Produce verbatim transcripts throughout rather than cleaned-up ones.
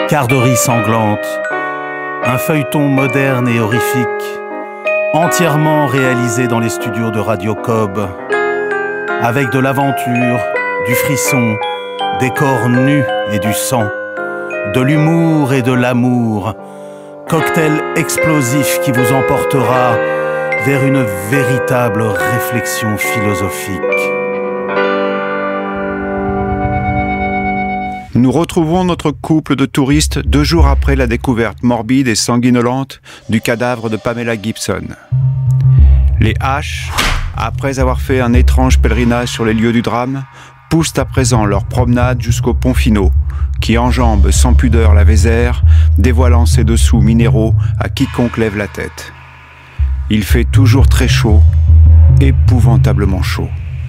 Garderie sanglante, un feuilleton moderne et horrifique, entièrement réalisé dans les studios de Radio Cob, avec de l'aventure, du frisson, des corps nus et du sang, de l'humour et de l'amour, cocktail explosif qui vous emportera vers une véritable réflexion philosophique. Nous retrouvons notre couple de touristes deux jours après la découverte morbide et sanguinolente du cadavre de Pamela Gibson. Les H, après avoir fait un étrange pèlerinage sur les lieux du drame, poussent à présent leur promenade jusqu'au pont Finot, qui enjambe sans pudeur la Vézère, dévoilant ses dessous minéraux à quiconque lève la tête. Il fait toujours très chaud, épouvantablement chaud.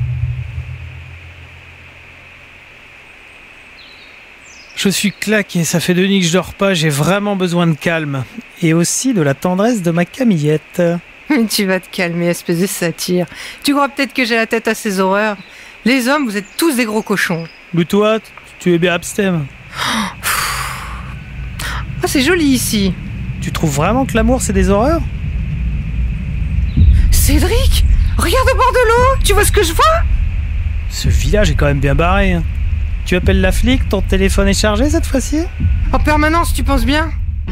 Je suis claqué, ça fait deux nuits que je dors pas, j'ai vraiment besoin de calme. Et aussi de la tendresse de ma Camillette. Tu vas te calmer, espèce de satire. Tu crois peut-être que j'ai la tête à ces horreurs? Les hommes, vous êtes tous des gros cochons. Mais toi, tu es bien abstème. Oh, c'est joli ici. Tu trouves vraiment que l'amour c'est des horreurs? Cédric, regarde au bord de l'eau, tu vois ce que je vois? Ce village est quand même bien barré. Tu appelles la flic, ton téléphone est chargé cette fois-ci? En permanence, tu penses bien?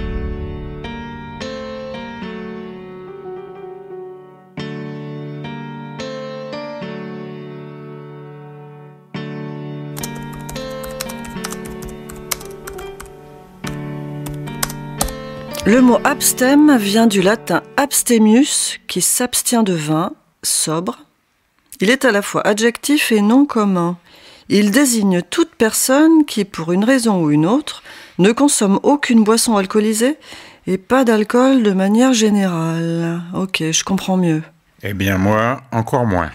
Le mot abstème vient du latin abstemius, qui s'abstient de vin, sobre. Il est à la fois adjectif et nom commun. Il désigne toute personne qui, pour une raison ou une autre, ne consomme aucune boisson alcoolisée et pas d'alcool de manière générale. Ok, je comprends mieux. Eh bien moi, encore moins.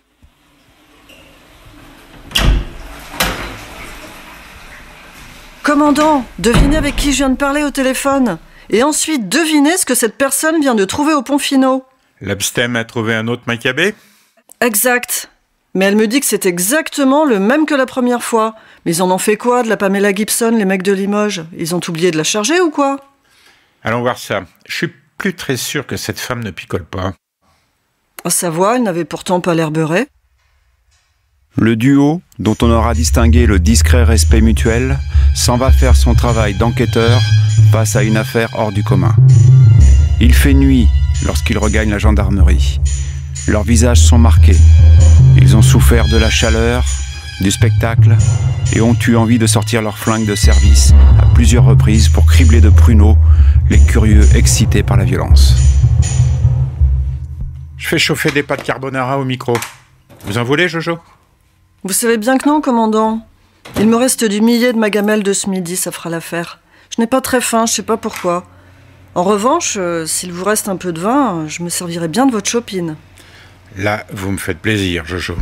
Commandant, devinez avec qui je viens de parler au téléphone. Et ensuite, devinez ce que cette personne vient de trouver au pont Finot. L'abstème a trouvé un autre macabé? Exact. Mais elle me dit que c'est exactement le même que la première fois. Mais ils en ont fait quoi de la Pamela Gibson, les mecs de Limoges? Ils ont oublié de la charger ou quoi? Allons voir ça. Je suis plus très sûr que cette femme ne picole pas. À sa voix, elle n'avait pourtant pas l'air beurrée. Le duo, dont on aura distingué le discret respect mutuel, s'en va faire son travail d'enquêteur face à une affaire hors du commun. Il fait nuit lorsqu'ils regagnent la gendarmerie. Leurs visages sont marqués. Ils ont souffert de la chaleur, du spectacle et ont eu envie de sortir leurs flingues de service à plusieurs reprises pour cribler de pruneaux les curieux excités par la violence. Je fais chauffer des pâtes carbonara au micro. Vous en voulez, Jojo? Vous savez bien que non, commandant. Il me reste du millet de ma gamelle de ce midi, ça fera l'affaire. Je n'ai pas très faim, je sais pas pourquoi. En revanche, euh, s'il vous reste un peu de vin, je me servirai bien de votre chopine. Là, vous me faites plaisir, Jojo.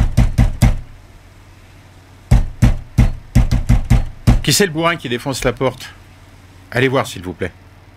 Qui c'est le bourrin qui défonce la porte? Allez voir, s'il vous plaît.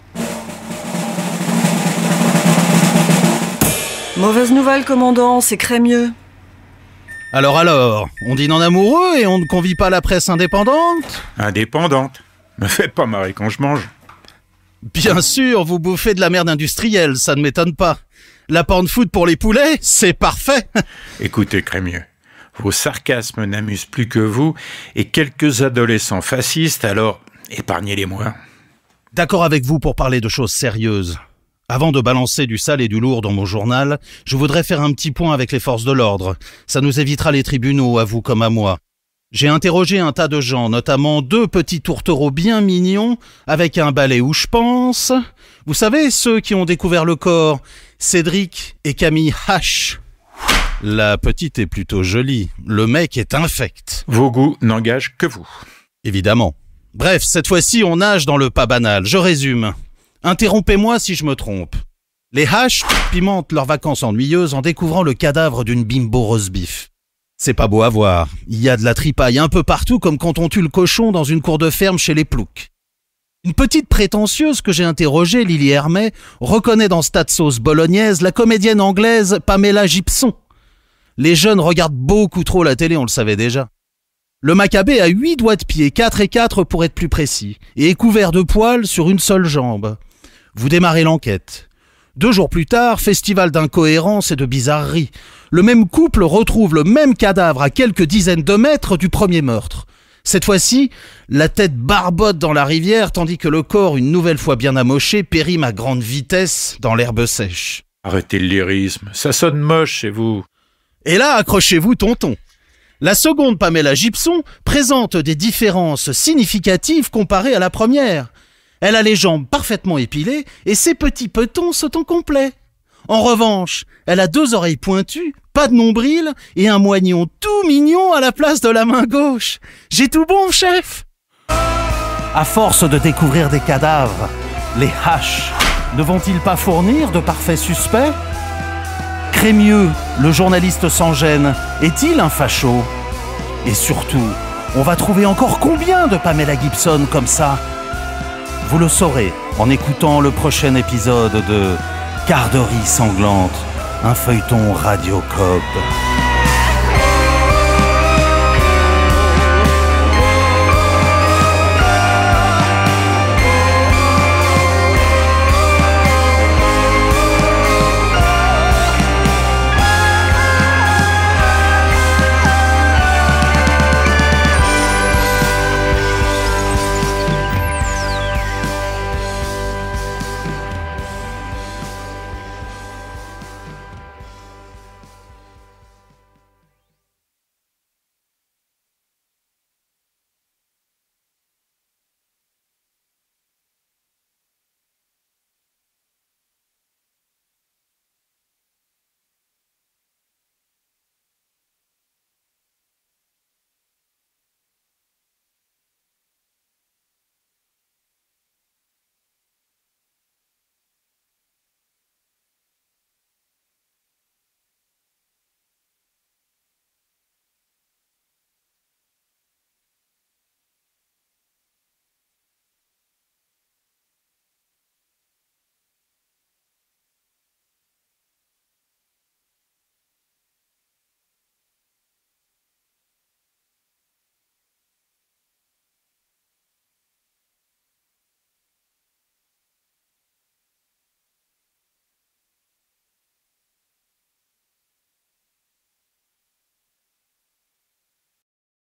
Mauvaise nouvelle, commandant, c'est Crémieux. Alors alors, on dîne en amoureux et on ne convie pas la presse indépendante? Indépendante? Me faites pas marrer quand je mange. Bien sûr, vous bouffez de la merde industrielle, ça ne m'étonne pas. La porn food pour les poulets, c'est parfait. Écoutez, Crémieux, vos sarcasmes n'amusent plus que vous et quelques adolescents fascistes, alors épargnez-les-moi. D'accord avec vous pour parler de choses sérieuses. Avant de balancer du sale et du lourd dans mon journal, je voudrais faire un petit point avec les forces de l'ordre. Ça nous évitera les tribunaux, à vous comme à moi. J'ai interrogé un tas de gens, notamment deux petits tourtereaux bien mignons, avec un balai où je pense. Vous savez, ceux qui ont découvert le corps, Cédric et Camille H. La petite est plutôt jolie, le mec est infect. Vos goûts n'engagent que vous. Évidemment. Bref, cette fois-ci, on nage dans le pas banal. Je résume. Interrompez-moi si je me trompe. Les H pimentent leurs vacances ennuyeuses en découvrant le cadavre d'une bimbo roast beef. C'est pas beau à voir. Il y a de la tripaille un peu partout comme quand on tue le cochon dans une cour de ferme chez les ploucs. Une petite prétentieuse que j'ai interrogée, Lily Hermé, reconnaît dans ce tas de sauce bolognaise la comédienne anglaise Pamela Gibson. Les jeunes regardent beaucoup trop la télé, on le savait déjà. Le Maccabée a huit doigts de pied, quatre et quatre pour être plus précis, et est couvert de poils sur une seule jambe. Vous démarrez l'enquête. Deux jours plus tard, festival d'incohérences et de bizarreries. Le même couple retrouve le même cadavre à quelques dizaines de mètres du premier meurtre. Cette fois-ci, la tête barbote dans la rivière, tandis que le corps, une nouvelle fois bien amoché, périme à grande vitesse dans l'herbe sèche. Arrêtez le lyrisme, ça sonne moche chez vous. Et là, accrochez-vous, tonton. La seconde Pamela Gibson présente des différences significatives comparées à la première. Elle a les jambes parfaitement épilées et ses petits petons sont en complet. En revanche, elle a deux oreilles pointues, pas de nombril et un moignon tout mignon à la place de la main gauche. J'ai tout bon, chef? À force de découvrir des cadavres, les haches ne vont-ils pas fournir de parfaits suspects? Crémieux, le journaliste sans gêne, est-il un facho? Et surtout, on va trouver encore combien de Pamela Gibson comme ça? Vous le saurez en écoutant le prochain épisode de Garderie sanglante, un feuilleton Radio Coop.